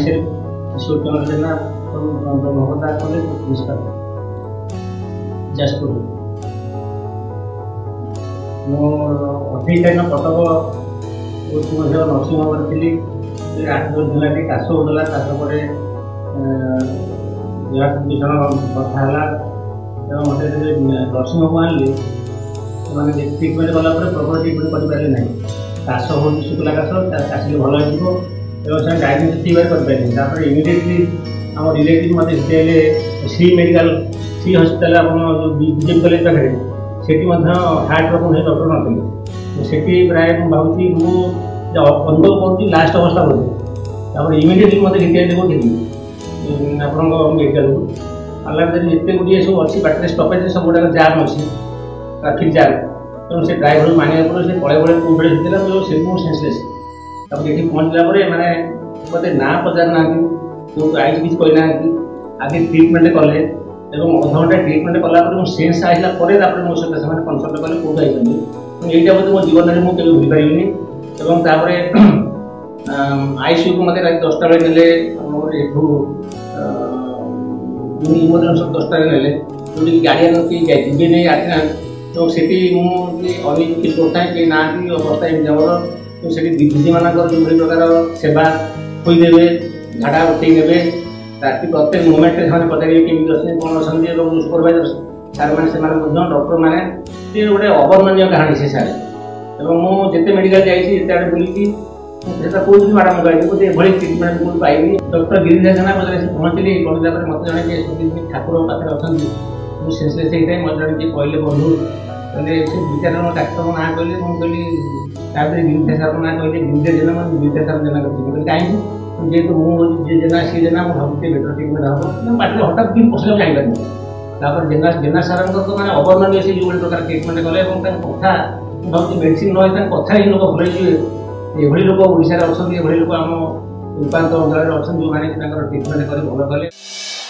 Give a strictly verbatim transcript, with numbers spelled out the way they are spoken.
myself Kishore Chandra Jena from Brahmavata College of Physical Jaspur ମୁଁ ଅଠେଇଶ ତାରିଖ Cuttack nursing home କରିଥିଲି ଆଠ ଦଶ ଦିନ ଟିକେ କାଶ ହେଉଥିଲା କାଶ ପରେ ଭୀଷଣ କଥା ହେଲା ଏବଂ ମୋତେ ନର୍ସିଂହୋମ ଆଣିଲେ ସେମାନେ ଟ୍ରିଟମେଣ୍ଟ କଲା ପରେ ପ୍ରପର ଟ୍ରିଟମେଣ୍ଟ କରିପାରିଲେ ନାହିଁ କାଶ ହେଉଛି ଶୁଖିଲା କାଶ କାଶିଲେ ଭଲ ହେଇଯିବ ଏବଂ ସେମାନେ ଡାଇଗ୍ନୋସିସ୍ ଠିକ୍ ଭାବେ କରିପାରିଲେନି ତାପରେ ଇମିଡ଼ିଏଟଲି ଆମ ରିଲେଟିଭ୍ ମୋତେ ଶିଖାଇଲେ ସି ମେଡ଼ିକାଲ ସି ହସ୍ପିଟାଲ ଆପଣ ବିଜେପି କଲେଜ ପାଖରେ ସେଠି ମଧ୍ୟ ହାର୍ଟ ପ୍ରୋବ୍ଲେମ୍ ହେଇ ଡକ୍ଟର ନଥିଲେ ସେଠି ପ୍ରାୟ ମୁଁ ଭାବୁଛି ମୁଁ ଅନୁଭବ କରୁଛି ଲାଷ୍ଟ ଅବସ୍ଥା ବୋଧେ ତାପରେ ଇମିଡ଼ିଏଟଲି ମୋତେ ଶିଖାଇଲେ କୋଉଠିକି ଆପଣଙ୍କ ମେଡ଼ିକାଲକୁ ଆଲା ଯଦି ଏତେ ଗୁଡ଼ିଏ ସବୁ ଅଛି ବାଟରେ ଷ୍ଟପେଜ୍ ସବୁ ଗୁଡ଼ାକ ଜାମ୍ ଅଛି ଟ୍ରାଫିକ୍ ଜାମ୍ ତେଣୁ ସେ ଡ୍ରାଇଭରକୁ ମାନିବା ପରେ ସେ ପଳେ ପଳେ କେଉଁ ବେଳେ ହେଇଥିଲା ସେ ମୁଁ ସେନ୍ସଲେସ୍ ତାପରେ ଏଠି ପହଞ୍ଚିଲା ପରେ ମାନେ ମୋତେ ନାଁ ପଚାରୁନାହାନ୍ତି କେଉଁଠୁ ଆଇଛି କିଛି କହିନାହାନ୍ତି ଆଗେ ଟ୍ରିଟମେଣ୍ଟ କଲେ ଏବଂ ଅଧଘଣ୍ଟା ଟ୍ରିଟମେଣ୍ଟ କଲା ପରେ ମୁଁ ସେନ୍ସ ଆସିଲା ପରେ ତାପରେ ମୋ ସହିତ ସେମାନେ କନସଲ୍ଟ କଲେ କେଉଁଠୁ ଆଇଛନ୍ତି ଏଇଟା ବୋଧେ ମୋ ଜୀବନରେ ମୁଁ କେବେ ଭୁଲିପାରିବିନି ଏବଂ ତାପରେ ଆଇସିୟୁକୁ ମୋତେ ରାତି ଦଶଟା ବେଳେ ନେଲେ ଆମର ଏଠୁ ଇମର୍ଜେନ୍ସି ଦଶଟାରେ ନେଲେ ଯେଉଁଠିକି ଗାଡ଼ିଆନ କେହି ଯିବେ ନେଇ ଆସିନାହାନ୍ତି ତ ସେଠି ମୁଁ ଅନେକ କିଛି କରିଥାଏ କେହି ନାହାନ୍ତି ଅବସ୍ଥା ଏମିତି ଆମର ତ ସେଠି ଦିଦିମାନଙ୍କର ଯେଉଁଭଳି ପ୍ରକାର ସେବା ହୋଇଦେବେ ଝାଡ଼ା ଉଠେଇ ନେବେ ରାତି ପ୍ରତ୍ୟେକ ମୁଭମେଣ୍ଟରେ ସେମାନେ ପଚାରିବେ କେମିତି ଅଛନ୍ତି କ'ଣ ଅଛନ୍ତି ଏବଂ ସୁପରଭାଇଜର ସାର୍ମାନେ ସେମାନେ ମଧ୍ୟ ଡକ୍ଟରମାନେ ସେ ଗୋଟେ ଅବର୍ଣ୍ଣନୀୟ କାହାଣୀ ସେ ସାର୍ ଏବଂ ମୁଁ ଯେତେ ମେଡ଼ିକାଲ ଯାଇଛି ଯେତେ ଆଡ଼େ ବୁଲିଛି ସେଟା କହୁଥିଲି ମ୍ୟାଡ଼ାମ କହିଲି ବୋଧେ ଏଭଳି ଟ୍ରିଟମେଣ୍ଟ ମୁଁ ପାଇନି ଡକ୍ଟର ଗିରିଜା ଜେନା ପଚାରେ ପହଞ୍ଚିଲି ପହଞ୍ଚିଲା ପରେ ମୋତେ ଜଣେ କିଏ ଠାକୁରଙ୍କ ପାଖରେ ଅଛନ୍ତି ମୁଁ ସେନ୍ସଲେସ୍ ହେଇଥାଏ ମୋତେ ଜଣେ କିଏ କହିଲେ ବନ୍ଧୁ କହିଲେ ସେ ଦୁଇ ଚାରି ଜଣ ଡାକ୍ତରଙ୍କ ନାଁ କହିଲେ ମୁଁ କହିଲି ତାପରେ ଗିରିଜା ସାର୍ଙ୍କ ନାଁ କହିଲେ ଗିରିଜା ଜେନା ମୁଁ ଗିରିଜା ସାର୍ ଜେନା କରିଛି କହିଲି କାହିଁକି ଯେହେତୁ ମୁଁ ଯିଏ ଜେନା ସିଏ ଜେନା ମୁଁ ଭାବୁଛି ବେଟର ଟ୍ରିଟମେଣ୍ଟ ହେବ ମୁଁ ପାଟିରେ ହଠାତ୍ ବି ପଶିଲା ଜାଣିପାରିନି ତାପରେ ଜେନା ଜେନା ସାର୍ଙ୍କ ତ ମାନେ ଅବର୍ଣ୍ଣନୀୟ ସେ ଯେଉଁଭଳି ପ୍ରକାର ଟ୍ରିଟମେଣ୍ଟ କଲେ ଏବଂ ତାଙ୍କ କଥା ମୁଁ ଭାବୁଛି ମେଡ଼ିସିନ ନ ହେଇ ତାଙ୍କ କଥା ହିଁ ଲୋକ ଭଲ ହେଇଯିବେ ଏଭଳି ଲୋକ ଓଡ଼ିଶାରେ ଅଛନ୍ତି ଏଭଳି ଲୋକ ଆମ ଉପାନ୍ତ ଅଞ୍ଚଳରେ ଅଛନ୍ତି ଯେଉଁମାନେ ତାଙ୍କର ଟ୍ରିଟମେଣ୍ଟ କରି ଭଲ କଲେ।